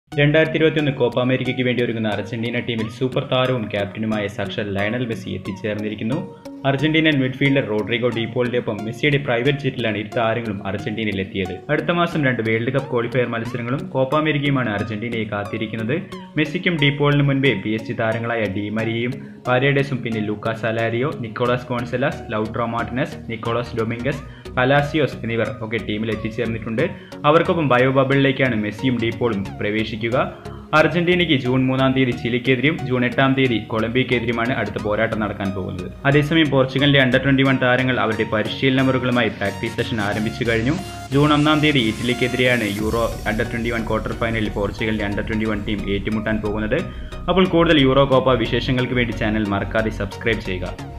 2021 Copa അമേരിക്കയ്ക്ക് വേണ്ടി ഒരുങ്ങുന്ന അർജന്റീന ടീമിൽ സൂപ്പർ താരവും ക്യാപ്റ്റനുമായ സാക്ഷാൽ ലയണൽ മെസ്സി എത്തിച്ചേർന്നിരിക്കുന്നു. അർജന്റീനൻ മിഡ്ഫീൽഡർ റോഡ്രിഗോ ഡീപോളിന്റെയൊപ്പം മെസ്സിയുടെ പ്രൈവറ്റ് ജെറ്റിലാണ് ഇരു താരങ്ങളും അർജന്റീനയിൽ എത്തിയത്. അടുത്ത മാസം 2 വേൾഡ് കപ്പ് ക്വാളിഫയർ മത്സരങ്ങളും കോപ്പ അമേരിക്കയുമാണ് അർജന്റീനയെ കാത്തിരിക്കുന്നത്. മെസ്സിക്കും ഡീപോളിന് മുൻപേ PSG താരങ്ങളായ ഡി മരിയയും പാരേഡസും പിന്നെ Lucas Alario, Nicolas Gonzalez, Lautaro Martinez, Nicolas Dominguez, Palacios എന്നിവർ ഒക്കെ ടീമിൽ എത്തിച്ചേർന്നിട്ടുണ്ട്. അവർക്കൊപ്പം ബയോ ബബിളിലേക്കാണ് മെസ്സിയും ഡീപോളും പ്രവേശിക്കുക. അർജന്റീനയ്ക്ക് ജൂൺ 3-ാം തീയതി ചിലിക്കെതിരെയും ജൂൺ 8-ാം തീയതി കൊളംബിയക്കെതിരെയുമാണ് അടുത്ത പോരാട്ടം നടക്കാൻ പോകുന്നത്. അതേസമയം പോർച്ചുഗലിലെ അണ്ടർ-21 താരങ്ങൾ അവരുടെ പരിശീലന മുറകളുമായി പ്രാക്ടീസ് സെഷൻ ആരംഭിച്ചു കഴിഞ്ഞു. ജൂൺ 1-ാം തീയതി ഇറ്റലിക്കെതിരെയാണ് യൂറോ അണ്ടർ-21 ക്വാർട്ടർ ഫൈനലിൽ പോർച്ചുഗലിന്റെ അണ്ടർ-21 ടീം ഏറ്റുമുട്ടാൻ പോകുന്നത്. അപ്പോൾ കൂടുതൽ യൂറോ കോപ്പ വിശേഷങ്ങൾക്ക് വേണ്ടി ചാനൽ മറക്കാതെ സബ്സ്ക്രൈബ് ചെയ്യുക.